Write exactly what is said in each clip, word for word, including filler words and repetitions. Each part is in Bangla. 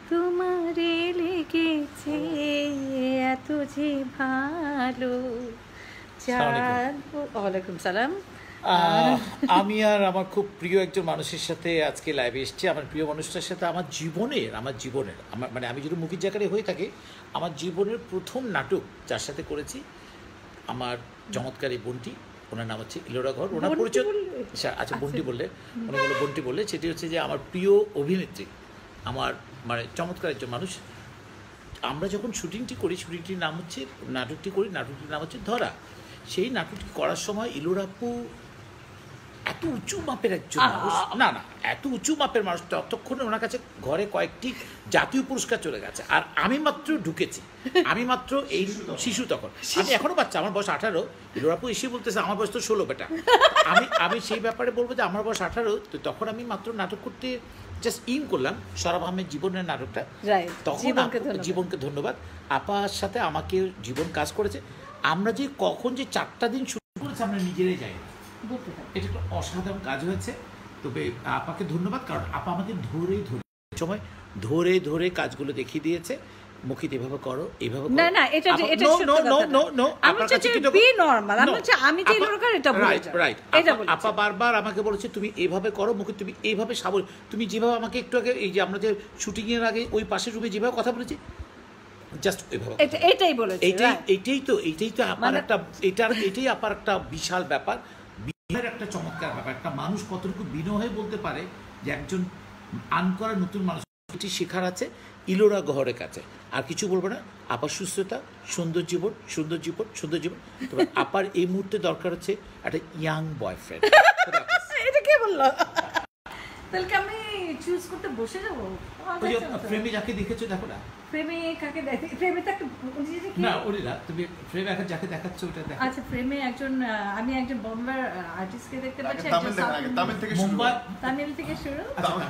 তোমারে লেগেছে এত যে ভালো। ওয়ালাইকুম সালাম। আমি আর আমার খুব প্রিয় একজন মানুষের সাথে আজকে লাইভে এসেছি। আমার প্রিয় মানুষটার সাথে আমার জীবনের আমার জীবনের আমার মানে আমি যদি মুভির জায়গায় হয়ে থাকি, আমার জীবনের প্রথম নাটক যার সাথে করেছি আমার চমৎকার এই বোনটি, ওনার নাম হচ্ছে ইলোরা ঘর। ওনার পরিচয় আচ্ছা বন্টি বললে উনি বলে বন্টি বললে সেটি হচ্ছে যে আমার প্রিয় অভিনেত্রী, আমার মানে চমৎকার একজন মানুষ। আমরা যখন শুটিংটি করি, শুটিংটির নাম হচ্ছে নাটকটি করি নাটকটির নাম হচ্ছে ধরা। সেই নাটকটি করার সময় ইলোরাপু এত উঁচু মাপের একজন মানুষ, না না এত উঁচু মাপের মানুষ, ততক্ষণে ওনার কাছে ঘরে কয়েকটি জাতীয় পুরস্কার চলে গেছে, আর আমি মাত্র ঢুকেছি, আমি মাত্র এই শিশু, তখন আমি এখনো বাচ্চা, আমার বয়স আঠারো। ইলোরাপু এসে বলতেছে আমার বয়স তো ষোলো বেটা। আমি আমি সেই ব্যাপারে বলবো যে আমার বয়স আঠারো, তো তখন আমি মাত্র নাটক করতে জাস্ট ইন করলাম সরাব আহমেদ জীবনের নাটকটা। তখন জীবনকে ধন্যবাদ, আপার সাথে আমাকে জীবন কাজ করেছে। আমরা যে কখন যে চারটা দিন শুরু করেছি আমরা নিজেরাই যাই, এটা একটা অসাধারণ কাজ হয়েছে। তবে আপাকে ধন্যবাদ, কারণ আপা আমাকে ধরে ধরে সময় ধরে ধরে কাজগুলো দেখিয়ে দিয়েছে। মুখিত এভাবে করো, এভাবে না না এটা এটা নো নো নো নো আমার কাছে বি নরমাল, আমি হচ্ছে আমি যে লোকের এটা বলি রাইট এটা বলি। আপা বারবার আমাকে বলেছে তুমি এইভাবে করো, মুখিত তুমি এইভাবে সাবল, তুমি যেভাবে আমাকে একটু আগে এই যে আমরা যে শুটিং এর আগে ওই পাশের রুমে যেভাবে কথা বলেছি জাস্ট ওইভাবে এটাই বলেছি। এইটাই এইটাই তো এইটাই তো আমার একটা এটার এটাই আপার একটা বিশাল ব্যাপার, বিনয়ের একটা চমৎকার ব্যাপার। একটা মানুষ কতটুকু বিনয় হয়ে বলতে পারে যে একজন আনকরা নতুন মানুষ শেখার আছে ইলোরা গহরের কাছে। আর কিছু বলবো না, আপার সুস্থতা, সুন্দর জীবন, সুন্দর জীবন, সুন্দর জীবন। তবে আপার এই মুহূর্তে দরকার হচ্ছে একটা ইয়াং বয়ফ্রেন্ড। এটা কে বললো? তাহলে আমি চুজ করতে বসে যাবো? ওই প্রেমে যাকে দেখেছো দেখো না, প্রেমে কাকে দেখে? প্রেমে তো একটা না ওরে না, তুমি প্রেমে এখন যাকে দেখাচ্ছ ওটা দেখো। আচ্ছা প্রেমে একজন আমি একজন বোম্বের আর্টিস্টকে দেখতে পাচ্ছি, তামিল থেকে শুরু, মুম্বাই তামিল থেকে শুরু।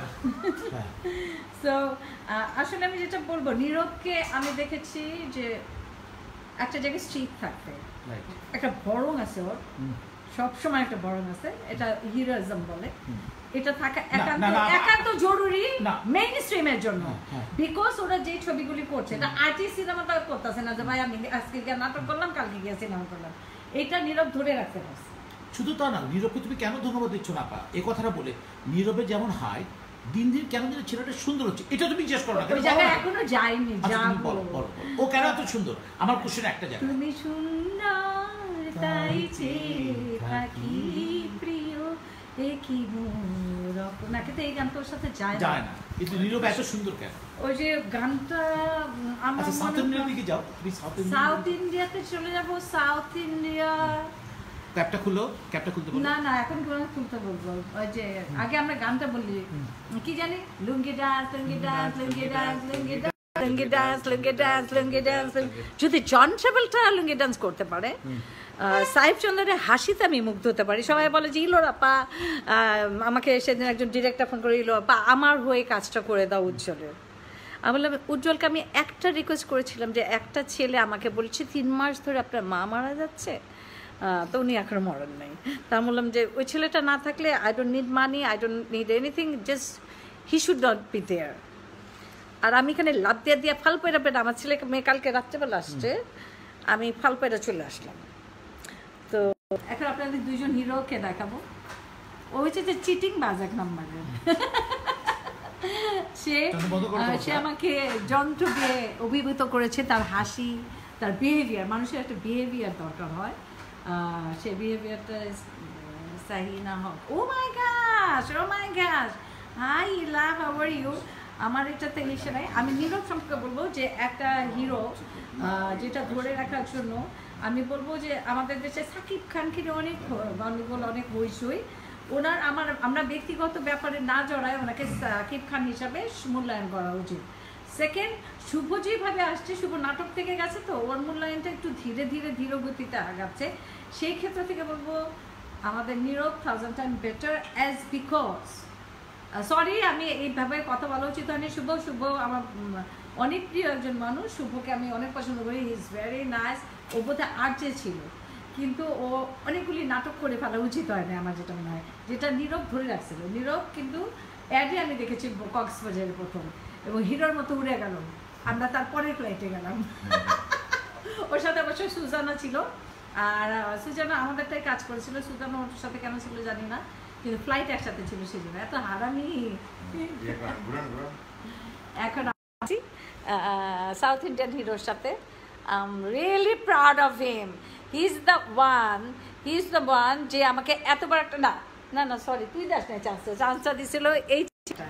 সো আসলে আমি যেটা বলবো, নীরবকে আমি দেখেছি যে একটা জায়গায় স্ট্রিট থাকতে, একটা বরং আছে ওর, সবসময় একটা বরং আছে, এটা হিরোইজম বলে। এটা থাকা একান্ত একান্ত জরুরি মেইন স্ট্রিমের জন্য, বিকজ ওরা যে ছবিগুলি করছে এটা আর্টিস্ট সিনেমাটা করতেছে না যে ভাই আমি আজকে গিয়ে নাটক করলাম কালকে গিয়ে সিনেমা করলাম, এটা নীরব ধরে রাখতে পারছে। শুধু তা না, নীরবকে তুমি কেন ধন্যবাদ দিচ্ছ না পা এই কথাটা বলে? নীরবে যেমন হাই দিন দিন কেন দিন ছেলেটা সুন্দর হচ্ছে, এটা তুমি জিজ্ঞেস করো না, ওই জায়গায় এখনো যায়নি। বলো বলো ও কেন এত সুন্দর? আমার কোশ্চেন একটা জায়গা, তুমি সুন্দর তাই চেয়ে থাকি প্রিয় একই মোরক, নাকি তো এই গানটা ওর সাথে যায় যায় না, কিন্তু নীরব এত সুন্দর কেন? ওই যে গানটা আমার সাউথ ইন্ডিয়ার দিকে যাও তুমি, সাউথ ইন্ডিয়াতে চলে যাবো। সাউথ ইন্ডিয়া ক্যাপটা খুলো, ক্যাপটা খুলতে বলো। না না এখন কোন খুলতে বলবো, ওই যে আগে আমরা গানটা বলি কি জানি, lungi dance lungi dance lungi dance lungi dance lungi dance lungi dance lungi dance. যদি জন ট্রাভেলটা লুঙ্গি ডান্স করতে পারে, সাইফ চন্দ্রের হাসিতে আমি মুগ্ধ হতে পারি। সবাই বলে যে ইলোরাপা, আমাকে সেদিন একজন ডিরেক্টর ফোন করে, ইলোরাপা আমার হয়ে কাজটা করে দাও উজ্জ্বলের। আমি বললাম উজ্জ্বলকে আমি একটা রিকোয়েস্ট করেছিলাম যে একটা ছেলে আমাকে বলছে তিন মাস ধরে আপনার মা মারা যাচ্ছে, তো উনি এখনো মরেন নাই। তা বললাম যে ওই ছেলেটা না থাকলে I don't need money, I don't need anything, just he should not be there. আর আমি এখানে লাভ দিয়ে দিয়ে ফাল পেরা পেটা, আমার ছেলেকে মেয়ে কালকে রাত্রেবেলা আসছে, আমি ফাল পেরা চলে আসলাম। তো এখন আপনাদের দুইজন হিরোকে দেখাবো। ও হচ্ছে যে চিটিং বাজ এক নাম্বারের, সে সে আমাকে যন্ত্র দিয়ে অভিভূত করেছে, তার হাসি, তার বিহেভিয়ার, মানুষের একটা বিহেভিয়ার দরকার হয়, সে বিহেভিয়ারটা সাহি না হোক। Oh my gosh, oh my gosh, hi Ila, how are you? আমার এটাতে ইসে নাই। আমি নীরব সম্পর্কে বলবো যে একটা হিরো যেটা ধরে রাখার জন্য আমি বলবো যে আমাদের দেশে সাকিব খানকে অনেক গন্ডগোল, অনেক হইচই, ওনার আমার আমরা ব্যক্তিগত ব্যাপারে না জড়ায় ওনাকে সাকিব খান হিসাবে মূল্যায়ন করা উচিত। সেকেন্ড, শুভ যেভাবে আসছে, শুভ নাটক থেকে গেছে, তো ওর মূল্যায়নটা একটু ধীরে ধীরে ধীর গতিতে আগাচ্ছে। সেই ক্ষেত্র থেকে বলবো আমাদের Nirab thousand time better, as because sorry আমি এইভাবে কথা বলা উচিত হয়নি। শুভ শুভ আমার অনেক প্রিয় একজন মানুষ, শুভকে আমি অনেক পছন্দ করি, হি ইজ ভেরি নাইস। ও বোধহয় আর্টে ছিল, কিন্তু ও অনেকগুলি নাটক করে ফেলা উচিত হয় না আমার যেটা মনে হয়, যেটা নীরব ধরে রাখছিল। নীরব কিন্তু অ্যাডে আমি দেখেছি কক্সবাজারে প্রথম, এবং হিরোর মতো উড়ে গেল, আমরা তারপরের ফ্লাইটে গেলাম। ওর সাথে অবশ্যই সুজানা ছিল, আর সুজানা আমাদেরটাই কাজ করেছিল, সুজানা ওর সাথে কেন ছিল জানি না, কিন্তু ফ্লাইট একসাথে ছিল সেই জন্য এত হারামি। এখন আছি সাউথ ইন্ডিয়ান হিরোর সাথে। I am really proud of him. He is the one he is the one যে আমাকে এত বড় একটা, না না না সরি তুই দাস না, চান্সটা চান্সটা দিছিল এই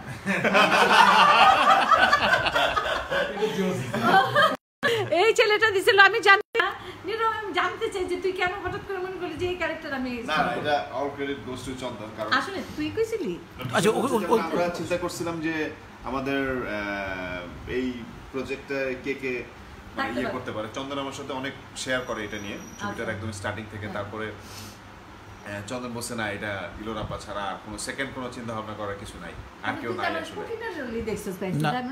এই ছেলেটা দিছিল। আমি জানি না নিরো, আমি জানতে চাই যে তুই কেন হঠাৎ করে মনে করলি যে এই ক্যারেক্টার আমি। না এটা all credit goes to Chandan, কারণ আসলে তুই কইছিলি। আচ্ছা আমরা চিন্তা করছিলাম যে আমাদের এই প্রজেক্টে কে কে মানে ইয়ে করতে পারে। চন্দন আমার সাথে অনেক শেয়ার করে এটা নিয়ে, ছবিটার একদম স্টার্টিং থেকে। তারপরে চন্দন বলছে না এটা ইলোরা আপা ছাড়া কোনো সেকেন্ড কোনো চিন্তা ভাবনা করার কিছু নাই, আর কেউ নাই আসলে।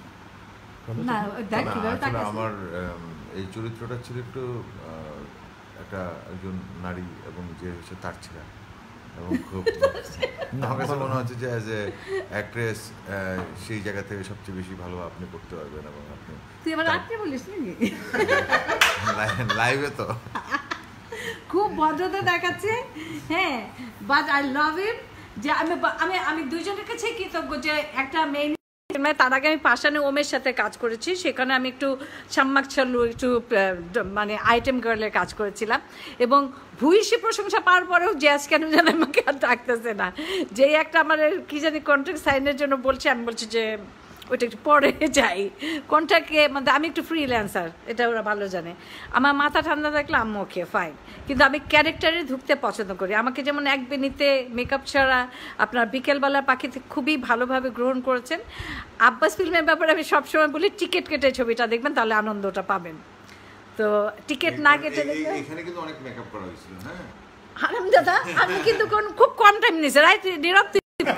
আমার এই চরিত্রটা ছিল একটু একটা একজন নারী এবং যে হচ্ছে তার ছিলেন, এবং খুব আমার কাছে মনে হচ্ছে যে অ্যাজ এ অ্যাক্ট্রেস সেই জায়গা থেকে সবচেয়ে বেশি ভালো আপনি করতে পারবেন। এবং আপনি তুই আবার আপনি বলিস নাকি লাইভে তো খুব ভদ্রতা দেখাচ্ছে। হ্যাঁ, বাট আই লাভ ইট যে আমি আমি আমি দুইজনের কাছে কৃতজ্ঞ যে একটা মেইন, তার আগে আমি পাশানে ওমের সাথে কাজ করেছি, সেখানে আমি একটু সাম্মাক চালু একটু মানে আইটেম গার্লের কাজ করেছিলাম, এবং ভূয়সী প্রশংসা পাওয়ার পরেও জ্যাজ কেন যেন আমাকে আর ডাকতেছে না। যেই একটা আমার কি জানি কন্ট্রাক্ট সাইনের জন্য বলছে, আমি বলছি যে ওইটা একটু পরে যাই, কোনটাকে মানে আমি একটু ফ্রিল্যান্সার, এটা ওরা ভালো জানে। আমার মাথা ঠান্ডা থাকলে আম্মু ওকে ফাইন, কিন্তু আমি ক্যারেক্টারে ঢুকতে পছন্দ করি। আমাকে যেমন এক বেনিতে মেকআপ ছাড়া আপনার বিকেলবেলা পাখিতে খুবই ভালোভাবে গ্রহণ করেছেন। আব্বাস ফিল্মের ব্যাপারে আমি সবসময় বলি টিকিট কেটে ছবিটা দেখবেন, তাহলে আনন্দটা পাবেন। তো টিকিট না কেটে দেখবেন। এখানে কিন্তু অনেক মেকআপ করা হয়েছিল। হ্যাঁ হারাম দাদা, আমি কিন্তু খুব কম টাইম নিয়েছি, রাইট নিরব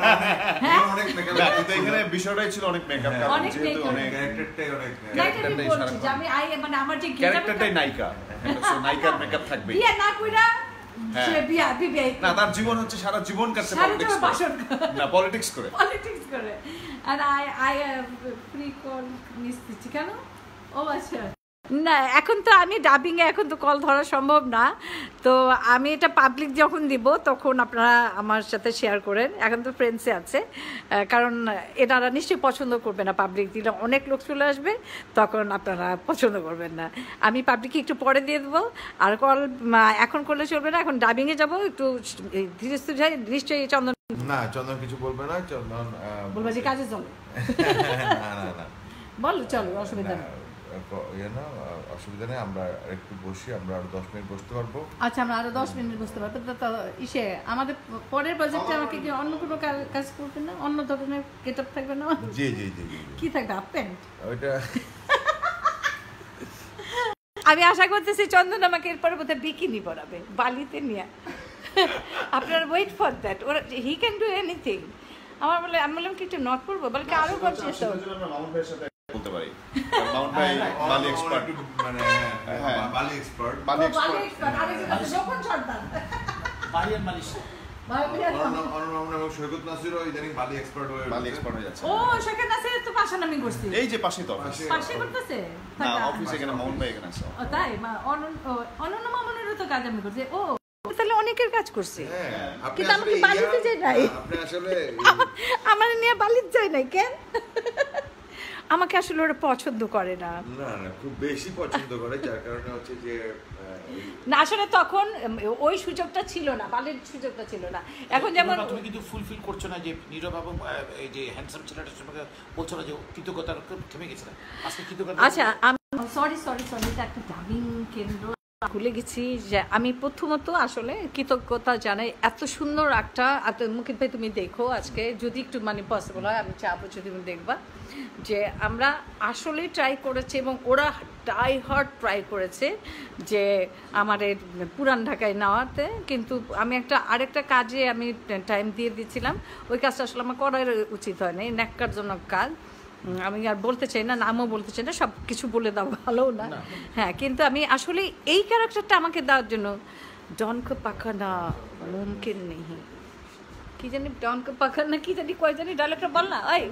বিষয়টাই ছিল অনেক মেকআপ, অনেক ক্যারেক্টারটাই অনেক ক্যারেক্টারটাই বলছি আমি আই মানে আমার যে ক্যারেক্টারটাই নায়িকা, সো নায়িকার মেকআপ থাকবে। বিয়ে না কইরা সে বিয়া বিয়ে না, তার জীবন হচ্ছে সারা জীবন কাটছে পলিটিক্স করে, না পলিটিক্স করে পলিটিক্স করে। আর আই আই ফ্রি কল নিচ্ছি কেন? ও আচ্ছা, না এখন তো আমি ডাবিংয়ে এখন তো কল ধরা সম্ভব না, তো আমি এটা পাবলিক যখন দিব তখন আপনারা আমার সাথে শেয়ার করেন। এখন তো ফ্রেন্ডসে আছে, কারণ এনারা নিশ্চয়ই পছন্দ করবে না, পাবলিক দিলে অনেক লোক চলে আসবে, তখন আপনারা পছন্দ করবেন না। আমি পাবলিককে একটু পরে দিয়ে দেবো, আর কল এখন করলে চলবে না, এখন ডাবিংয়ে যাবো, একটু ধীরে স্থিরে নিশ্চয়ই চন্দন না চন্দন কিছু বলবে না, চন্দন বলবে যে কাজে চলো। না না না বলো চলো, অসুবিধা নেই, ইয়ে না অসুবিধা নেই, আমরা একটু বসি, আমরা আরো দশ মিনিট বসতে পারবো। আচ্ছা আমরা আরো দশ মিনিট বসতে পারবো। তো ইসে আমাদের পরের প্রজেক্টে আমাকে কি অন্য কোনো কাজ করবে না, অন্য ধরনের গেটআপ থাকবে না? জি জি জি কি থাকবে, হাফ প্যান্ট? ওইটা আমি আশা করতেছি চন্দন আমাকে এরপরে বোধহয় বিকিনি পরাবে বালিতে নিয়ে। আপনার wait for that, or he can do anything. আমার বলে আমি বললাম কি একটু নট করবো, বলকে আরো করছে তো বলতে পারি মাউন্ট ভাই বালি এক্সপার্ট, মানে বালি এক্সপার্ট, বালি এক্সপার্ট আরে যেটা যখন সর্দার বালি আর মালিশ সৈকত নাসিরও ইদানিং বালি এক্সপার্ট হয়ে বালি এক্সপার্ট হয়ে যাচ্ছে। ও সৈকত নাসির তো পাশান আমি করছি, এই যে পাশে তো অফিস, পাশে করতেছে না অফিসে এখানে মাউন্ট ভাই এখানে আছে। ও তাই, মা অনন্য অনন্য মামুনেরও তো কাজ আমি করছি। ও তাহলে অনেকের কাজ করছে, কিন্তু আমাকে বালিতে যাই নাই, আপনি আসলে আমার নিয়ে বালিতে যাই নাই কেন? আমাকে আসলে ওরা পছন্দ করে না, না না খুব বেশি পছন্দ করে, যার কারণে হচ্ছে যে না আসলে তখন ওই সুযোগটা ছিল না, বালির সুযোগটা ছিল না। এখন যেমন তুমি কিন্তু ফুলফিল করছো না যে নীরব এবং এই যে হ্যান্ডসাম ছেলেটার সঙ্গে বলছো না যে কৃতজ্ঞতার থেমে গেছে না আজকে কৃতজ্ঞতা। আচ্ছা আমি সরি সরি সরি এটা একটা ডাবিং কেন্দ্র ভুলে গেছি যে আমি প্রথমত আসলে কৃতজ্ঞতা জানাই। এত সুন্দর একটা এত মুকিত ভাই তুমি দেখো আজকে যদি একটু মানে পসিবল হয় আমি চাবো যদি তুমি দেখবা যে আমরা আসলে ট্রাই করেছি এবং ওরা ডাই হার্ড ট্রাই করেছে যে আমাদের পুরান ঢাকায় নেওয়াতে, কিন্তু আমি একটা আরেকটা কাজে আমি টাইম দিয়ে দিচ্ছিলাম, ওই কাজটা আসলে আমার করার উচিত হয় না, এই ন্যাক্কারজনক কাজ। আমি আর বলতে চাই না, নামও বলতে চাই না, সব কিছু বলে দাও ভালো না, হ্যাঁ কিন্তু আমি আসলে এই ক্যারেক্টারটা আমাকে দেওয়ার জন্য ডনকে পাকানা মুমকিন নেই, কি জানি ডন কে পাকার না কি জানি কয় জানি ডায়লগটা বল না ওই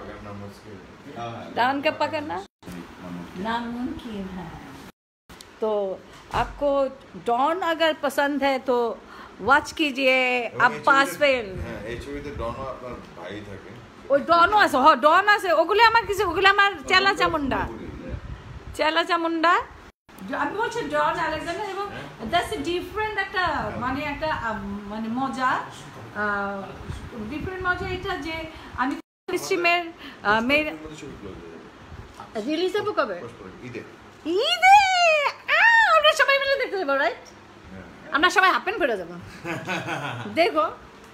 डॉन का पकड़ना नामुमकिन है तो आपको डॉन अगर पसंद है तो वॉच कीजिए आप पास पे এই ছবিতে ডনও আপনার ভাই থাকে ওই ডনও আছে হ ডন আছে ওগুলো আমার কিছু ওগুলো আমার চেলা চামুন্ডা চেলা চামুন্ডা আমি বলছি ডন আলেকজান্ডার এবং দ্যাটস এ ডিফারেন্ট একটা মানে একটা মানে মজা ডিফারেন্ট মজা এটা যে আমি স্ট্রিমের মের রিলিজ হবে কবে ঈদে ঈদে আমরা সবাই মিলে দেখতে যাবো রাইট আমরা সবাই হাফেন পরে যাবো দেখো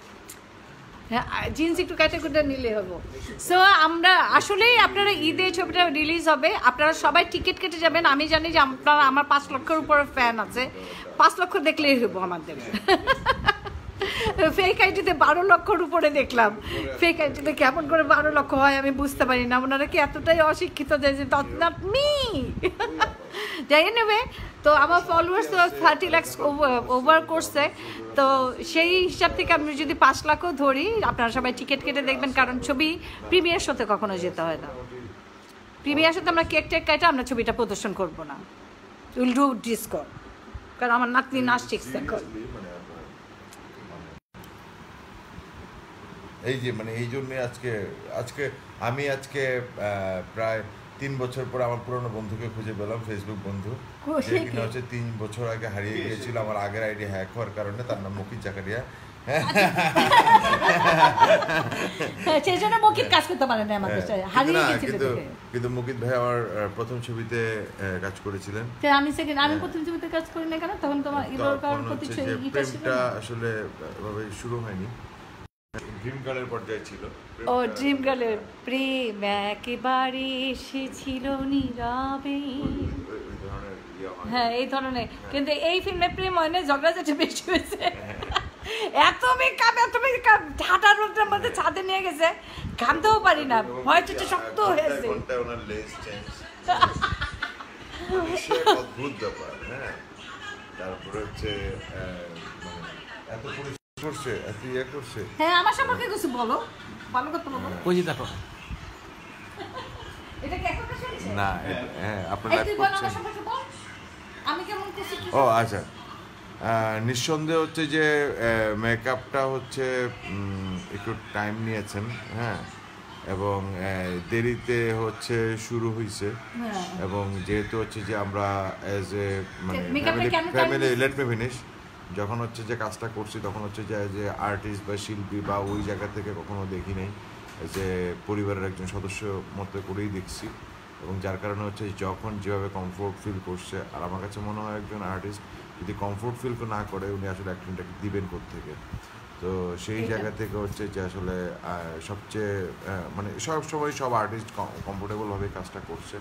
জিন্স একটু কাটে কুটে নিলে হবো সো আমরা আসলেই আপনারা ঈদে ছবিটা রিলিজ হবে আপনারা সবাই টিকিট কেটে যাবেন আমি জানি যে আপনারা আমার পাঁচ লক্ষের উপরে ফ্যান আছে পাঁচ লক্ষ দেখলেই হবো আমাদের ফেক আইডিতে বারো লক্ষর উপরে দেখলাম ফেক আইডিতে কেমন করে বারো লক্ষ হয় আমি বুঝতে পারি না ওনারা কি এতটাই অশিক্ষিত যে নট মি যাই নেবে তো আমার ফলোয়ার্স তো থার্টি লাক্স ওভার করছে তো সেই হিসাব থেকে আমি যদি পাঁচ লাখও ধরি আপনারা সবাই টিকিট কেটে দেখবেন কারণ ছবি প্রিমিয়ার শোতে কখনো যেতে হয় না প্রিমিয়ার শোতে আমরা কেক টেক কাটে আমরা ছবিটা প্রদর্শন করবো না উইল ডু ডিসকো কারণ আমার নাতনি নাচ শিখছে এখন এই যে মানে এই জন্যে আজকে আজকে আমি আজকে প্রায় তিন বছর পর আমার পুরনো বন্ধুকে খুঁজে পেলাম ফেসবুক বন্ধু যে কিনা হচ্ছে তিন বছর আগে হারিয়ে গিয়েছিল আমার আগের আইডি হ্যাক হওয়ার কারণে তার নাম মুকিত জাকারিয়া কিন্তু মুকিত ভাই আমার প্রথম ছবিতে কাজ করেছিলেন আমি সেকেন্ড আমি প্রথম ছবিতে কাজ করি না কেন তখন তোমার প্রেমটা আসলে এভাবে শুরু হয়নি ড্রিম গার্লের পর্যায়ে ছিল ও ড্রিম গার্লের প্রেম একেবারে এসেছিল নীরবে হ্যাঁ এই ধরনের কিন্তু এই ফিল্মে প্রেম হয় না ঝগড়াঝাটি বেশি হয়েছে এত মেকআপ এত মেকআপ ঠাটার রোদের মধ্যে ছাদে নিয়ে গেছে ঘামতেও পারি না ভয় চুটে শক্ত হয়েছে অদ্ভুত ব্যাপার হ্যাঁ তারপরে হচ্ছে এত করছে এত ইয়ে করছে হ্যাঁ আমার সম্পর্কে কিছু বলো ভালো কথা বলো কই যে দেখো এটা কি এখন শুনছো না হ্যাঁ আপনারা লাইভ করছেন আমি কেমন করছি ও আচ্ছা নিঃসন্দেহ হচ্ছে যে মেকআপটা হচ্ছে একটু টাইম নিয়েছেন হ্যাঁ এবং দেরিতে হচ্ছে শুরু হয়েছে এবং যেহেতু হচ্ছে যে আমরা অ্যাজ এ মানে ফ্যামিলি লেট মি ফিনিশ যখন হচ্ছে যে কাজটা করছি তখন হচ্ছে যে যে আর্টিস্ট বা শিল্পী বা ওই জায়গা থেকে কখনো দেখি নাই যে পরিবারের একজন সদস্য মতো করেই দেখছি এবং যার কারণে হচ্ছে যখন যেভাবে কমফোর্ট ফিল করছে আর আমার কাছে মনে হয় একজন আর্টিস্ট যদি কমফোর্ট ফিল না করে উনি আসলে অ্যাক্টিংটাকে দিবেন কোত্থেকে তো সেই জায়গা থেকে হচ্ছে যে আসলে সবচেয়ে মানে সব সময় সব আর্টিস্ট কমফোর্টেবলভাবে কাজটা করছে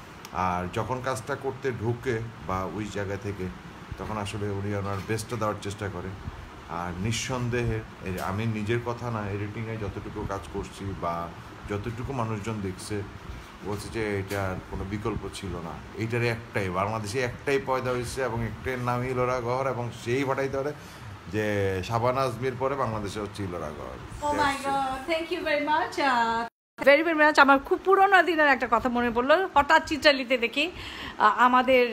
আর যখন কাজটা করতে ঢুকে বা ওই জায়গা থেকে তখন আসলে উনি ওনার বেস্টটা দেওয়ার চেষ্টা করে আর নিঃসন্দেহে আমি নিজের কথা না এডিটিংয়ে যতটুকু কাজ করছি বা যতটুকু মানুষজন দেখছে বলছে যে এটার কোনো বিকল্প ছিল না এইটার একটাই বাংলাদেশে একটাই পয়দা হয়েছে এবং একটাই নামই এলোরা গহর এবং সেই ফাটাইতে পারে যে শাবানা আজমির পরে বাংলাদেশে হচ্ছে Elora Gohor thank you very much very very much আমার খুব পুরোনো দিনের একটা কথা মনে পড়লো হঠাৎ চিত্রালিতে দেখি আমাদের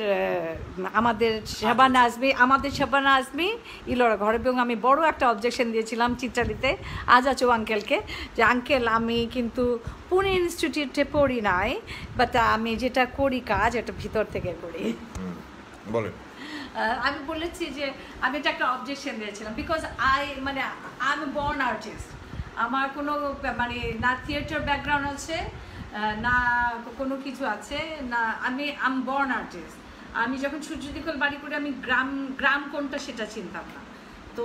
আমাদের শাবানা আজমি আমাদের শাবানা আজমি ইলোরা ঘরে এবং আমি বড় একটা অবজেকশন দিয়েছিলাম চিত্রালিতে আজ আছো আঙ্কেলকে যে আঙ্কেল আমি কিন্তু পুনে ইনস্টিটিউটে পড়ি নাই বাট আমি যেটা করি কাজ এটা ভিতর থেকে করি বলেন আমি বলেছি যে আমি এটা একটা অবজেকশন দিয়েছিলাম বিকজ আই মানে আই এম বর্ন আর্টিস্ট আমার কোনো মানে না থিয়েটার ব্যাকগ্রাউন্ড আছে না কোনো কিছু আছে না আমি আম বর্ন আর্টিস্ট আমি যখন সূর্যদিকল বাড়ি করে আমি গ্রাম গ্রাম কোনটা সেটা চিনতাম না তো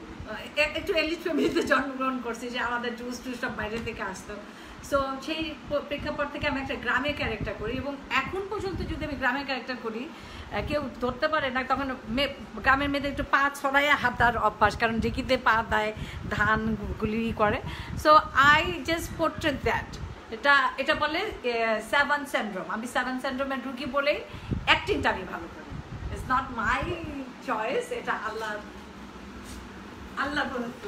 একটু এলিট ফ্যামিলিতে জন্মগ্রহণ করছি যে আমাদের জুস টুস সব বাইরে থেকে আসতো সো সেই প্রেক্ষাপট থেকে আমি একটা গ্রামের ক্যারেক্টার করি এবং এখন পর্যন্ত যদি আমি গ্রামের ক্যারেক্টার করি কেউ ধরতে পারে না তখন গ্রামের মেয়েদের একটু পা ছড়াইয়া হাতার অভ্যাস কারণ ডিকিতে পা দেয় ধান গুলি করে so I just portrait that এটা এটা বলে সেভেন সিনড্রোম আমি সেভেন সিনড্রোমে ঢুকি বলেই অ্যাক্টিংটা আমি ভালো করি ইটস নট মাই চয়েস এটা আল্লাহ আল্লাহ বলতো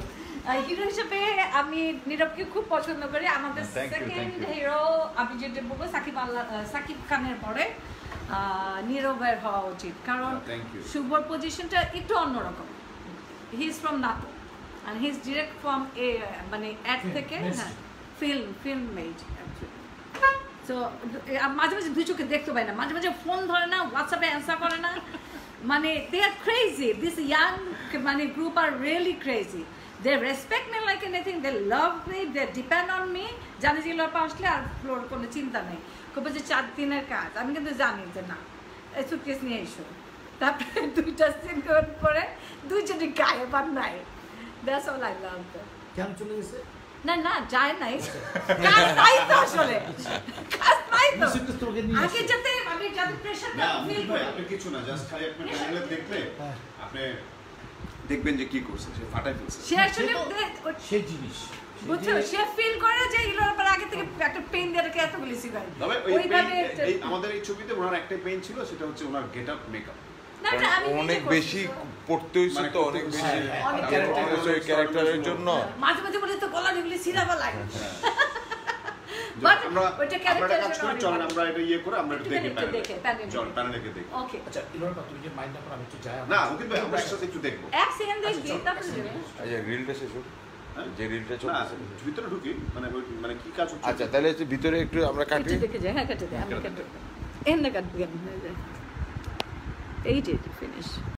হিরো হিসেবে আমি নীরবকে খুব পছন্দ করি। আমাদের Thank you, second thank you. Hero আমি যেটা বলবো সাকিব আল্লাহ সাকিব খানের পরে আহ, নীরবের হওয়া উচিত, কারণ Yeah, thank you. শুভর পজিশনটা একটু অন্যরকম। হি ইজ ফ্রম নাটো and he is direct from a মানে অ্যাড থেকে হ্যাঁ ফিল্ম ফিল্ম মেড তো মাঝে মাঝে দুই চোখে দেখতে পাই না, মাঝে মাঝে ফোন ধরে না, হোয়াটসঅ্যাপে অ্যান্সার করে না, মানে they are crazy, this young মানে group are really crazy, they respect me like anything, they love me, they depend on me, জানি যে লোপা আসলে আর ফ্লোর কোনো চিন্তা নেই, খুব যে চার দিনের কাজ, আমি কিন্তু জানি যে না এই সুটকেস নিয়ে এসো, তারপরে দুইটা সিন করার পরে দুইজনে গায়ে পান নাই, দ্যাটস অল আই লাভ। কেন চলে গেছে? না না যায় নাই, কাজ নাই তো আসলে, কাজ নাই তো, নিশ্চিত তোকে নিয়ে আগে যাতে আমি যাতে প্রেসার না না ফিল ভাই করি। আপনি কিছু না, জাস্ট খালি আপনি প্যানেলে দেখলে আপনি দেখবেন যে কি করছে, সে ফাটাই ফেলছে। সে আসলে সেই জিনিস বুঝছো, সে ফিল করে যে ইলোর পর আগে থেকে একটা পেন দিয়ে রেখে এতগুলি সিগারেট, তবে ওই ওইভাবে pain- এই আমাদের এই ছবিতে ওনার একটাই পেইন ছিল, সেটা হচ্ছে ওনার গেট আপ মেকআপ। না না আমি অনেক বেশি পড়তে হয়েছে মানে তো, অনেক বেশি হ্যাঁ, অনেক ওই ক্যারেক্টারের জন্য। মাঝে মাঝে বলে তো গলা এগুলি সিরাবা লাগে, যে বাট আমরা ওইটা আমরা একটা কাজ ক্যারেক্টার করি, চলেন আমরা এটা ইয়ে করে আমরা একটু একটু দেখি দেখে, প্যানেলে, দেখে, প্যানেলে। চল প্যানেলে দেখি। ওকে আচ্ছা ইলোরা তুমি যে মাইন্ড না করো আমি একটু যাই না মুকিত ভাই আমরা একসাথে একটু দেখবো। এক সেকেন্ড দেখবি তারপরে যাবে। আচ্ছা রিলটা শেষ হোক, হ্যাঁ? যে রিলটা না চলতেছে। ভিতরে ঢুকি, মানে ওই- মানে কি কাজ হচ্ছে? আচ্ছা তাহলে হচ্ছে ভিতরে একটু আমরা কাটি। একটু দেখে যাই, হ্যাঁ কেটে দে, আমি কেটে এনে কাটবি, এই যে ফিনিশ।